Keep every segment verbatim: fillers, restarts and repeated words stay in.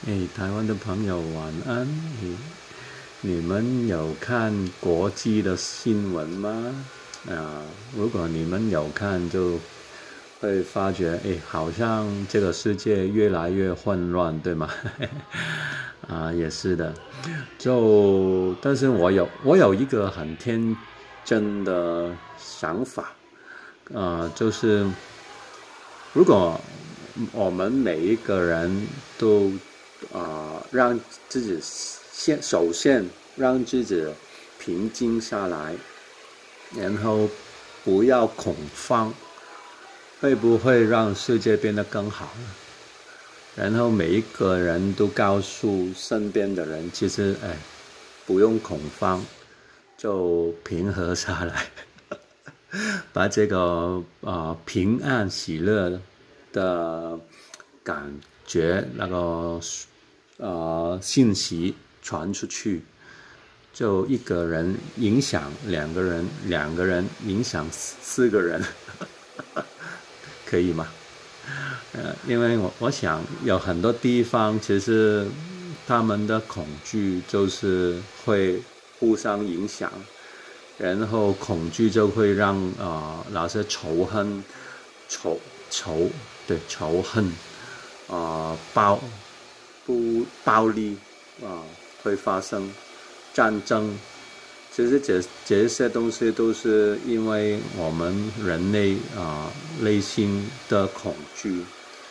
哎，台湾的朋友晚安。你你们有看国际的新闻吗？啊，如果你们有看，就会发觉，哎，好像这个世界越来越混乱，对吗？啊，也是的。就，但是我有我有一个很天真的想法，呃，就是如果我们每一个人都啊、呃让自己先首先让自己平静下来，然后不要恐慌，会不会让世界变得更好呢？然后每一个人都告诉身边的人，其实哎，不用恐慌，就平和下来。把这个呃平安喜乐的感觉那个呃信息传出去，就一个人影响两个人，两个人影响四个人，可以吗？呃，因为我我想有很多地方其实他们的恐惧就是会互相影响，然后恐惧就会让呃那些仇恨、仇仇对仇恨啊、呃暴不暴力啊、呃会发生战争。其实这这些东西都是因为我们人类啊、呃内心的恐惧。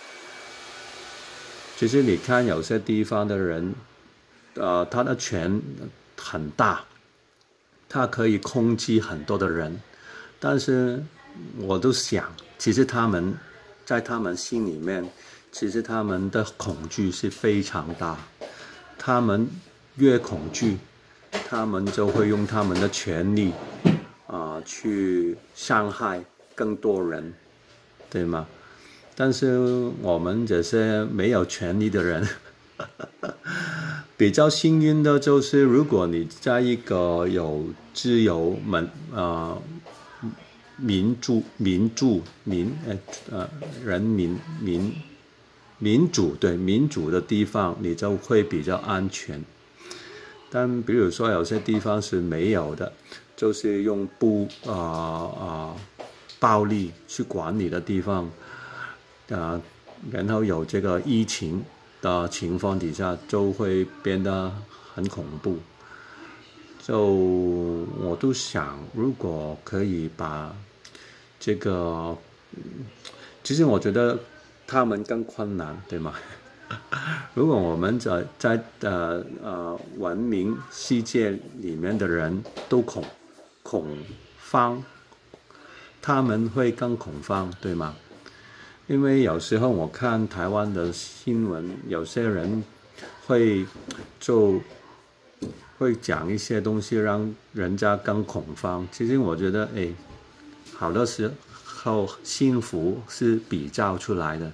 其实你看有些地方的人，呃，他的权很大，他可以控制很多的人，但是我都想，其实他们在他们心里面，其实他们的恐惧是非常大。他们越恐惧，他们就会用他们的权利啊、呃去伤害更多人，对吗？但是我们这些没有权利的人，比较幸运的就是，如果你在一个有自由民呃民主民主民呃呃人民民民主对民主的地方，你就会比较安全。但比如说有些地方是没有的，就是用不啊啊、呃呃、暴力去管理的地方，啊、呃，然后有这个疫情的情况底下，就会变得很恐怖。就我都想，如果可以把这个，其实我觉得他们更困难，对吗？如果我们在在呃呃文明世界里面的人都恐恐慌，他们会更恐慌，对吗？因为有时候我看台湾的新闻，有些人会就会讲一些东西，让人家更恐慌。其实我觉得，哎，好多时候幸福是比较出来的。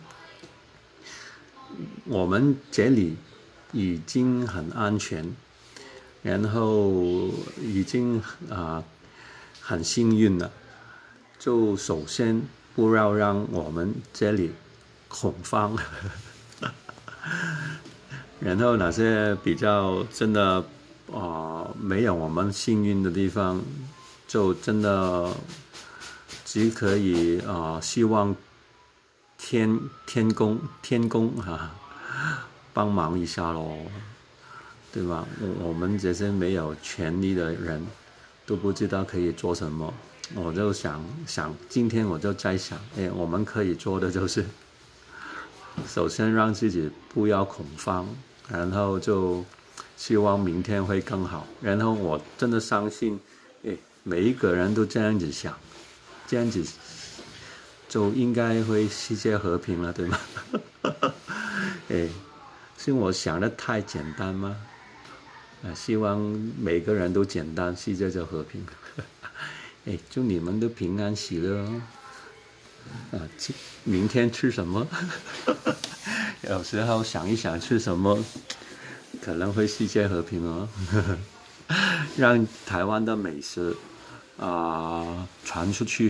我们这里已经很安全，然后已经啊、呃、很幸运了。就首先不要让我们这里恐慌，然后哪些比较真的啊、呃、没有我们幸运的地方，就真的只可以啊、呃、希望天天公天公啊帮忙一下咯，对吧？我我们这些没有权利的人都不知道可以做什么。我就想想，今天我就在想，哎，我们可以做的就是，首先让自己不要恐慌，然后就希望明天会更好。然后我真的相信，哎，每一个人都这样子想，这样子就应该会世界和平了，对吗？哎，是我想的太简单吗？啊，希望每个人都简单，世界就和平。哎，祝你们都平安喜乐哦！啊，明天吃什么？有时候想一想吃什么，可能会世界和平哦。让台湾的美食啊、呃传出去，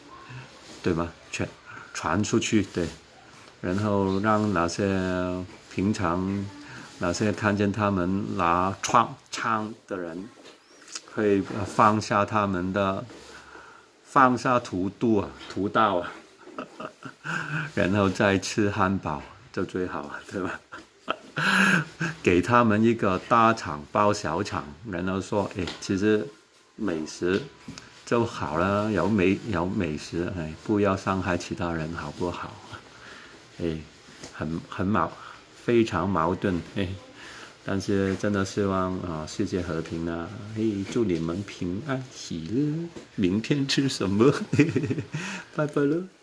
对吧？传传出去，对，然后让那些平常那些看见他们拿枪枪的人，会放下他们的放下屠刀啊，屠刀啊，然后再吃汉堡就最好了，对吧？给他们一个大场包小场，然后说，哎，其实美食就好了，有美有美食，哎，不要伤害其他人，好不好？哎，很很矛，非常矛盾，哎，但是真的希望啊，世界和平啊，嘿，祝你们平安喜乐。明天吃什么？拜拜了。